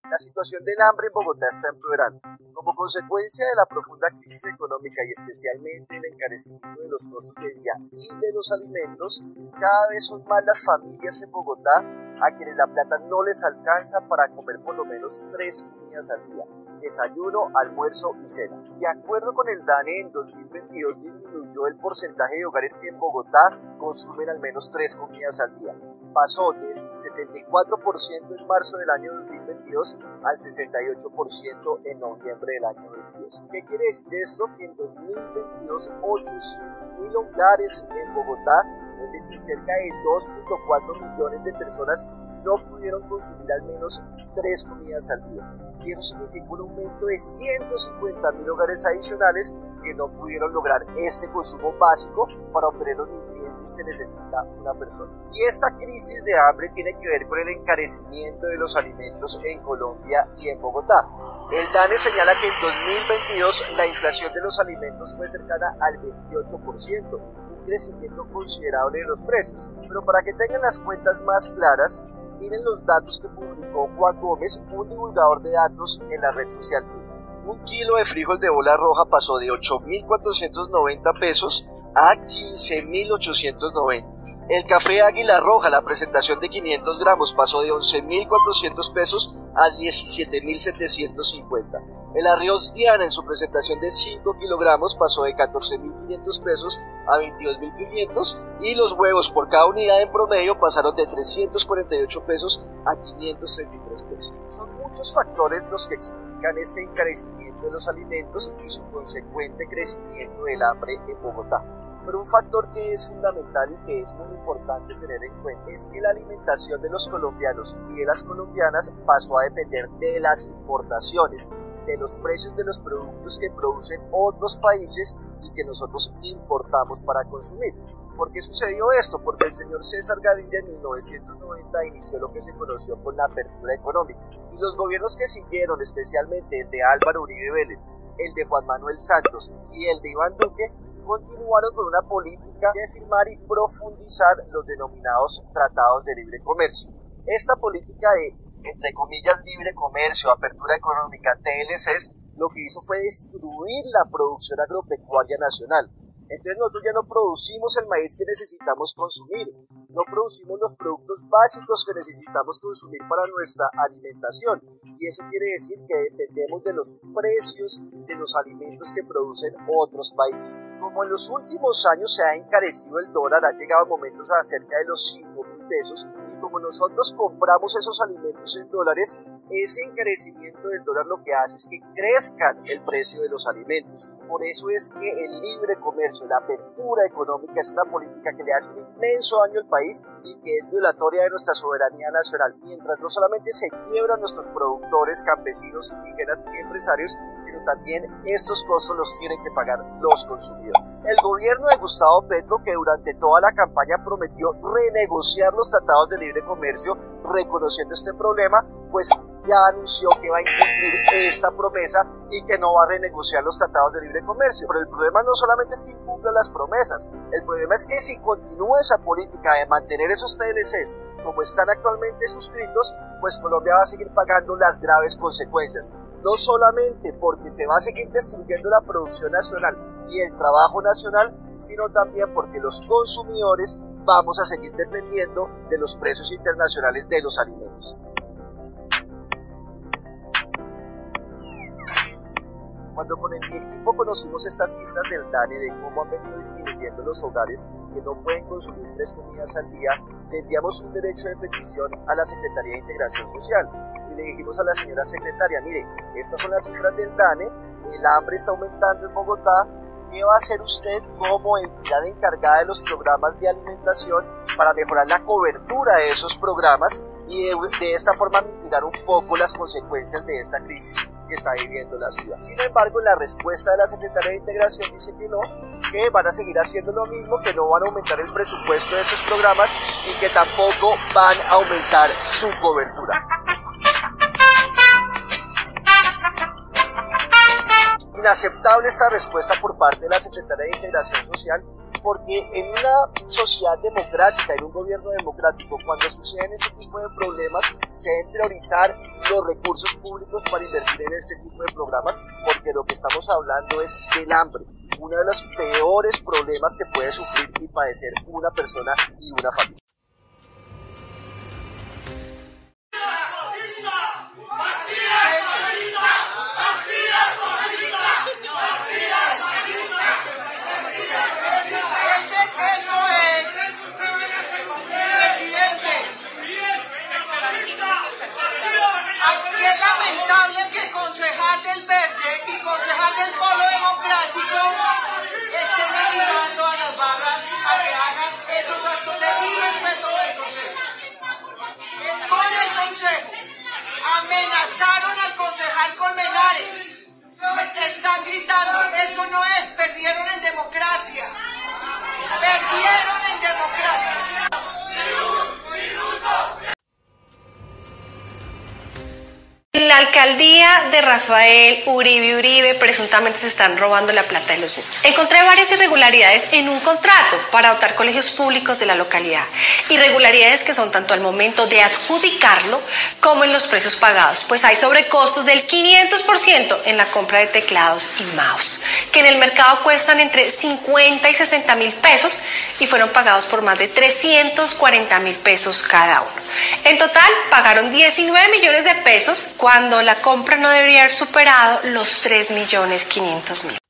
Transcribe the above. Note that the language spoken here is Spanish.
La situación del hambre en Bogotá está empeorando. Como consecuencia de la profunda crisis económica y especialmente el encarecimiento de los costos de vida y de los alimentos, cada vez son más las familias en Bogotá a quienes la plata no les alcanza para comer por lo menos 3 comidas al día: desayuno, almuerzo y cena. De acuerdo con el DANE, en 2022 disminuyó el porcentaje de hogares que en Bogotá consumen al menos 3 comidas al día. Pasó del 74% en marzo del año 2022 al 68% en noviembre del año 2022. ¿Qué quiere decir esto? Que en 2022 800.000 hogares en Bogotá, es decir, cerca de 2.4 millones de personas, no pudieron consumir al menos 3 comidas al día. Y eso significa un aumento de 150.000 hogares adicionales que no pudieron lograr este consumo básico para obtener los nutrientes que necesita una persona. Y esta crisis de hambre tiene que ver con el encarecimiento de los alimentos en Colombia y en Bogotá. El DANE señala que en 2022 la inflación de los alimentos fue cercana al 28%, un crecimiento considerable de los precios. Pero para que tengan las cuentas más claras, miren los datos que publicó Juan Gómez, un divulgador de datos en la red social Twitter. Un kilo de frijol de bola roja pasó de 8.490 pesos a 15.890. El café Águila Roja, la presentación de 500 gramos, pasó de 11.400 pesos a 17.750. El arroz Diana, en su presentación de 5 kilogramos, pasó de 14.500 pesos a 22.500, y los huevos por cada unidad en promedio pasaron de 348 pesos a 533 pesos. Son muchos factores los que explican este encarecimiento de los alimentos y su consecuente crecimiento del hambre en Bogotá. Pero un factor que es fundamental y que es muy importante tener en cuenta es que la alimentación de los colombianos y de las colombianas pasó a depender de las importaciones, de los precios de los productos que producen otros países y que nosotros importamos para consumir. ¿Por qué sucedió esto? Porque el señor César Gaviria en 1990 inició lo que se conoció con la apertura económica, y los gobiernos que siguieron, especialmente el de Álvaro Uribe Vélez, el de Juan Manuel Santos y el de Iván Duque, continuaron con una política de firmar y profundizar los denominados tratados de libre comercio. Esta política de, entre comillas, libre comercio, apertura económica, TLCs, lo que hizo fue destruir la producción agropecuaria nacional. Entonces nosotros ya no producimos el maíz que necesitamos consumir, no producimos los productos básicos que necesitamos consumir para nuestra alimentación, y eso quiere decir que dependemos de los precios de los alimentos que producen otros países. Como en los últimos años se ha encarecido el dólar, ha llegado a momentos a cerca de los 5.000 pesos, y como nosotros compramos esos alimentos en dólares, ese encarecimiento del dólar lo que hace es que crezca el precio de los alimentos. Por eso es que el libre comercio, la apertura económica, es una política que le hace un inmenso daño al país y que es violatoria de nuestra soberanía nacional, mientras no solamente se quiebran nuestros productores, campesinos, indígenas y empresarios, sino también estos costos los tienen que pagar los consumidores. El gobierno de Gustavo Petro, que durante toda la campaña prometió renegociar los tratados de libre comercio, reconociendo este problema, pues ya anunció que va a incumplir esta promesa y que no va a renegociar los tratados de libre comercio. Pero el problema no solamente es que incumpla las promesas, el problema es que si continúa esa política de mantener esos TLCs como están actualmente suscritos, pues Colombia va a seguir pagando las graves consecuencias. No solamente porque se va a seguir destruyendo la producción nacional y el trabajo nacional, sino también porque los consumidores vamos a seguir dependiendo de los precios internacionales de los alimentos. Cuando con mi equipo conocimos estas cifras del DANE de cómo han venido disminuyendo los hogares que no pueden consumir 3 comidas al día, le enviamos un derecho de petición a la Secretaría de Integración Social y le dijimos a la señora secretaria: mire, estas son las cifras del DANE, el hambre está aumentando en Bogotá, ¿qué va a hacer usted como entidad encargada de los programas de alimentación para mejorar la cobertura de esos programas y de esta forma mitigar un poco las consecuencias de esta crisis que está viviendo la ciudad? Sin embargo, la respuesta de la Secretaría de Integración dice que no, que van a seguir haciendo lo mismo, que no van a aumentar el presupuesto de esos programas y que tampoco van a aumentar su cobertura. Inaceptable esta respuesta por parte de la Secretaría de Integración Social, porque en una sociedad democrática, en un gobierno democrático, cuando suceden este tipo de problemas, se deben priorizar los recursos públicos para invertir en este tipo de programas, porque lo que estamos hablando es del hambre, uno de los peores problemas que puede sufrir y padecer una persona y una familia. Lamentable que concejal del Verde y concejal del Polo Democrático estén animando a las barras a que hagan esos actos de irrespeto con el Consejo. Con el Consejo amenazaron al concejal Colmenares. Están gritando, eso no es, perdieron en democracia. Perdieron en democracia. En la alcaldía de Rafael Uribe presuntamente se están robando la plata de los niños. Encontré varias irregularidades en un contrato para dotar colegios públicos de la localidad. Irregularidades que son tanto al momento de adjudicarlo como en los precios pagados, pues hay sobrecostos del 500% en la compra de teclados y mouse, que en el mercado cuestan entre 50 y 60 mil pesos y fueron pagados por más de 340 mil pesos cada uno. En total pagaron 19 millones de pesos cuando la compra no debería haber superado los 3.500.000.